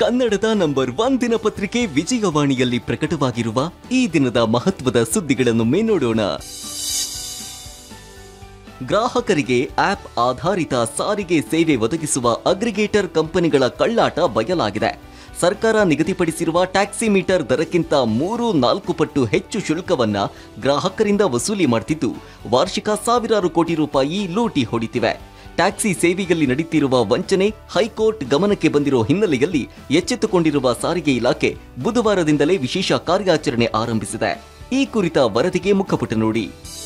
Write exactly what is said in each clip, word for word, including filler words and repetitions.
ಕನ್ನಡದ number one ದಿನಪತ್ರಿಕೆ ವಿಜಯವಾಣಿಯಲ್ಲಿ ಪ್ರಕಟವಾಗಿರುವ ಈ ದಿನದ ಮಹತ್ವದ ಸುದ್ದಿಗಳನ್ನು ನೋಡೋಣ. ಗ್ರಾಹಕರಿಗೆ ಆಪ್ ಆಧಾರಿತ ಸಾರಿಗೆ ಸೇವೆ ಒದಗಿಸುವ ಅಗ್ರಿಗೇಟರ್ ಕಂಪನಿಗಳ ಕಳ್ಳಾಟ ಬಯಲಾಗಿದೆ. ಸರ್ಕಾರ ನಿಗದಿಪಡಿಸಿರುವ ಟ್ಯಾಕ್ಸಿ ಮೀಟರ್ ದರಕ್ಕಿಂತ ಮೂರು ನಾಲ್ಕು ಪಟ್ಟು ಹೆಚ್ಚು ಶುಲ್ಕವನ್ನ ಗ್ರಾಹಕರಿಂದ ವಸೂಲಿ ಮಾಡುತ್ತಿದ್ದು, ವಾರ್ಷಿಕ ಸಾವಿರಾರು ಕೋಟಿ ರೂಪಾಯಿ ಲೂಟಿ ಹೊಡಿತಿವೆ. ಟ್ಯಾಕ್ಸಿ ಸೇವೆಯಲ್ಲಿ ನಡೆಯುತ್ತಿರುವ ವಂಚನೆ ಹೈಕೋರ್ಟ್ ಗಮನಕ್ಕೆ ಬಂದಿರುವ ಹಿನ್ನೆಲೆಯಲ್ಲಿ ಎಚ್ಚೆತ್ತುಕೊಂಡಿರುವ ಸಾರಿಗೆ ಇಲಾಖೆ ಬುಧವಾರದಿಂದಲೇ ವಿಶೇಷ ಕಾರ್ಯಾಚರಣೆ ಆರಂಭಿಸಿದೆ. ಈ ಕುರಿತ ವರದಿಗೆ ಮುಖಪುಟ ನೋಡಿ.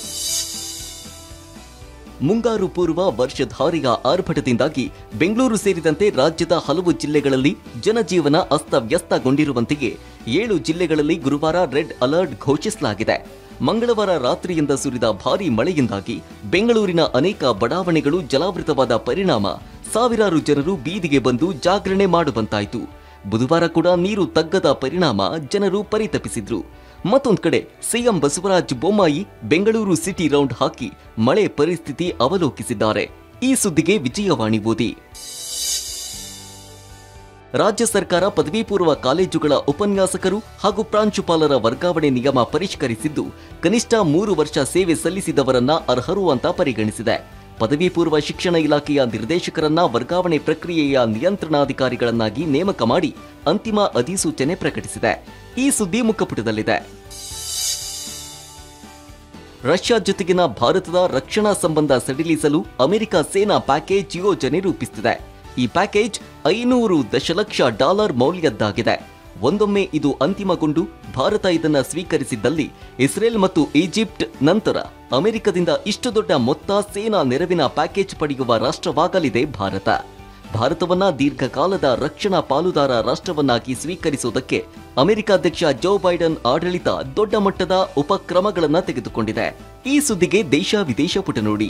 ಮುಂಗಾರು ಪೂರ್ವ ವರ್ಷಧಾರೆಯ ಆರ್ಭಟದಿಂದಾಗಿ ಬೆಂಗಳೂರು ಸೇರಿದಂತೆ ರಾಜ್ಯದ ಹಲವು ಜಿಲ್ಲೆಗಳಲ್ಲಿ ಜನಜೀವನ ಅಸ್ತವ್ಯಸ್ತಗೊಂಡಿರುವಂತೆಯೇ ಏಳು ಜಿಲ್ಲೆಗಳಲ್ಲಿ ಗುರುವಾರ ರೆಡ್ ಅಲರ್ಟ್ ಘೋಷಿಸಲಾಗಿದೆ. ಮಂಗಳವಾರ ರಾತ್ರಿಯಿಂದ ಸುರಿದ ಭಾರೀ ಮಳೆಯಿಂದಾಗಿ ಬೆಂಗಳೂರಿನ ಅನೇಕ ಬಡಾವಣೆಗಳು ಜಲಾವೃತವಾದ ಪರಿಣಾಮ ಸಾವಿರಾರು ಜನರು ಬೀದಿಗೆ ಬಂದು ಜಾಗರಣೆ ಮಾಡುವಂತಾಯಿತು. ಬುಧವಾರ ಕೂಡ ನೀರು ತಗ್ಗದ ಪರಿಣಾಮ ಜನರು ಪರಿತಪಿಸಿದ್ರು. ಮತ್ತೊಂದು ಕಡೆ CM Basavaraj Bommai Bengaluru city round ಹಾಕಿ ಮಳೆ ಪರಿಸ್ಥಿತಿ ಅವಲೋಕಿಸಿದ್ದಾರೆ. ಈ ಸುದ್ದಿಗೆ ವಿಜಯವಾಣಿ ಓದಿ. ರಾಜ್ಯ ಸರ್ಕಾರ ಪದವಿ ಪೂರ್ವ ಕಾಲೇಜುಗಳ ಉಪನ್ಯಾಸಕರು ಹಾಗೂ ಪ್ರಾಂಶುಪಾಲರ ವರ್ಗಾವಣೆ ನಿಯಮ ಪರಿಷ್ಕರಿಸಿದ್ದು, ಕನಿಷ್ಠ ಮೂರು ವರ್ಷ ಸೇವೆ ಸಲ್ಲಿಸಿದವರನ್ನ ಅರ್ಹರು ಅಂತ ಪರಿಗಣಿಸಿದೆ. ಪದವಿ ಪೂರ್ವ ಶಿಕ್ಷಣ ಇಲಾಖೆಯ ನಿರ್ದೇಶಕರನ್ನ ವರ್ಗಾವಣೆ ಪ್ರಕ್ರಿಯೆಯ ನಿಯಂತ್ರಣಾಧಿಕಾರಿಗಳನ್ನಾಗಿ ನೇಮಕ ಮಾಡಿ ಅಂತಿಮ ಅಧಿಸೂಚನೆ ಪ್ರಕಟಿಸಿದೆ. ಈ ಸುದ್ದಿ ಮುಖಪುಟದಲ್ಲಿದೆ. ರಷ್ಯಾ ಜೊತೆಗಿನ ಭಾರತದ ರಕ್ಷಣಾ ಸಂಬಂಧ ಸಡಿಲಿಸಲು ಅಮೆರಿಕ ಸೇನಾ ಪ್ಯಾಕೇಜ್ ಯೋಜನೆ ರೂಪಿಸುತ್ತಿದೆ. ಈ ಪ್ಯಾಕೇಜ್ ಐನೂರು ದಶಲಕ್ಷ ಡಾಲರ್ ಮೌಲ್ಯದ್ದಾಗಿದೆ. ಒಂದೊಮ್ಮೆ ಇದು ಅಂತಿಮಗೊಂಡು ಭಾರತ ಇದನ್ನ ಸ್ವೀಕರಿಸಿದ್ದಲ್ಲಿ ಇಸ್ರೇಲ್ ಮತ್ತು ಈಜಿಪ್ಟ್ ನಂತರ ಅಮೆರಿಕದಿಂದ ಇಷ್ಟು ದೊಡ್ಡ ಮೊತ್ತ ಸೇನಾ ನೆರವಿನ ಪ್ಯಾಕೇಜ್ ಪಡೆಯುವ ರಾಷ್ಟ್ರವಾಗಲಿದೆ ಭಾರತ. ಭಾರತವನ್ನ ದೀರ್ಘಕಾಲದ ರಕ್ಷಣಾ ಪಾಲುದಾರ ರಾಷ್ಟ್ರವನ್ನಾಗಿ ಸ್ವೀಕರಿಸುವುದಕ್ಕೆ ಅಮೆರಿಕ ಅಧ್ಯಕ್ಷ ಜೋ ಬೈಡನ್ ಆಡಳಿತ ದೊಡ್ಡ ಮಟ್ಟದ ಉಪಕ್ರಮಗಳನ್ನ ತೆಗೆದುಕೊಂಡಿದೆ. ಈ ಸುದ್ದಿಗೆ ದೇಶ ವಿದೇಶ ಪುಟ ನೋಡಿ.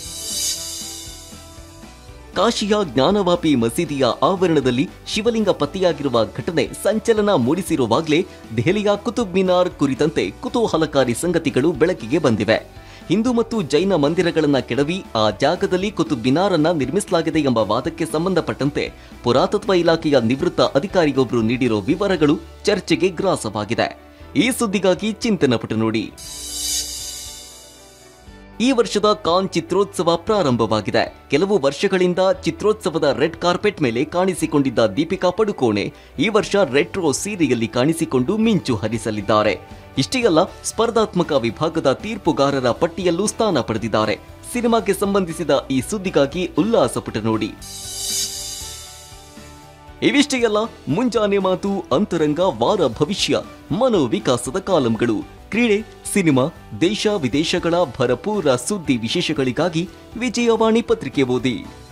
ಕಾಶಿಯ ಜ್ಞಾನವಾಪಿ ಮಸೀದಿಯ ಆವರಣದಲ್ಲಿ ಶಿವಲಿಂಗ ಪತ್ತೆಯಾಗಿರುವ ಘಟನೆ ಸಂಚಲನ ಮೂಡಿಸಿರುವಾಗಲೇ ದೆಹಲಿಯ ಕುತುಬ್ ಮಿನಾರ್ ಕುರಿತಂತೆ ಕುತೂಹಲಕಾರಿ ಸಂಗತಿಗಳು ಬೆಳಕಿಗೆ ಬಂದಿವೆ. ಹಿಂದೂ ಮತ್ತು ಜೈನ ಮಂದಿರಗಳನ್ನ ಕೆಡವಿ ಆ ಜಾಗದಲ್ಲಿ ಕುತುಬ್ ಮಿನಾರ್ ಅನ್ನ ನಿರ್ಮಿಸಲಾಗಿದೆ ಎಂಬ ವಾದಕ್ಕೆ ಸಂಬಂಧಪಟ್ಟಂತೆ ಪುರಾತತ್ವ ಇಲಾಖೆಯ ನಿವೃತ್ತ ಅಧಿಕಾರಿಯೊಬ್ಬರು ನೀಡಿರೋ ವಿವರಗಳು ಚರ್ಚೆಗೆ ಗ್ರಾಸವಾಗಿದೆ. ಈ ಸುದ್ದಿಗಾಗಿ ಚಿಂತನ ಪುಟ ನೋಡಿ. ಈ ವರ್ಷದ ಕಾನ್ ಚಿತ್ರೋತ್ಸವ ಪ್ರಾರಂಭವಾಗಿದೆ. ಕೆಲವು ವರ್ಷಗಳಿಂದ ಚಿತ್ರೋತ್ಸವದ ರೆಡ್ ಕಾರ್ಪೆಟ್ ಮೇಲೆ ಕಾಣಿಸಿಕೊಂಡಿದ್ದ ದೀಪಿಕಾ ಪಡುಕೋಣೆ ಈ ವರ್ಷ ರೆಟ್ರೋ ಸೀರೆಯಲ್ಲಿ ಕಾಣಿಸಿಕೊಂಡು ಮಿಂಚು ಹರಿಸಲಿದ್ದಾರೆ. ಇಷ್ಟೇ ಅಲ್ಲ, ಸ್ಪರ್ಧಾತ್ಮಕ ವಿಭಾಗದ ತೀರ್ಪುಗಾರರ ಪಟ್ಟಿಯಲ್ಲೂ ಸ್ಥಾನ ಪಡೆದಿದ್ದಾರೆ. ಸಿನಿಮಾಗೆ ಸಂಬಂಧಿಸಿದ ಈ ಸುದ್ದಿಗಾಗಿ ಉಲ್ಲಾಸ ಪುಟ ನೋಡಿ. ಇವಿಷ್ಟೇ ಅಲ್ಲ, ಮುಂಜಾನೆ ಮಾತು, ಅಂತರಂಗ, ವಾರ ಭವಿಷ್ಯ, ಮನೋವಿಕಾಸದ ಕಾಲಂಗಳು, ಕ್ರೀಡೆ, ಸಿನಿಮಾ, ದೇಶ ವಿದೇಶಗಳ ಭರಪೂರ ಸುದ್ದಿ ವಿಶೇಷಗಳಿಗಾಗಿ ವಿಜಯವಾಣಿ ಪತ್ರಿಕೆ ಓದಿ.